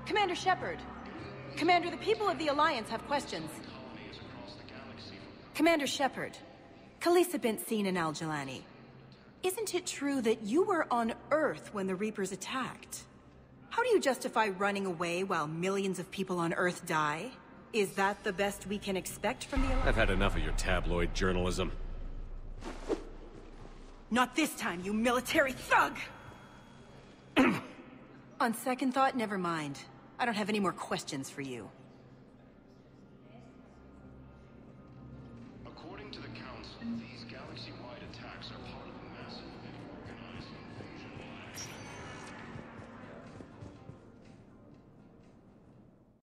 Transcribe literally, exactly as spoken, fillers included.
Commander Shepard. Commander, the people of the Alliance have questions. Commander Shepard, Khaleesa bint Seen and Al-Jalani. Isn't it true that you were on Earth when the Reapers attacked? How do you justify running away while millions of people on Earth die? Is that the best we can expect from the Alliance? I've had enough of your tabloid journalism. Not this time, you military thug! On second thought, never mind. I don't have any more questions for you. According to the Council, these galaxy-wide attacks are part of a massive and organized invasion.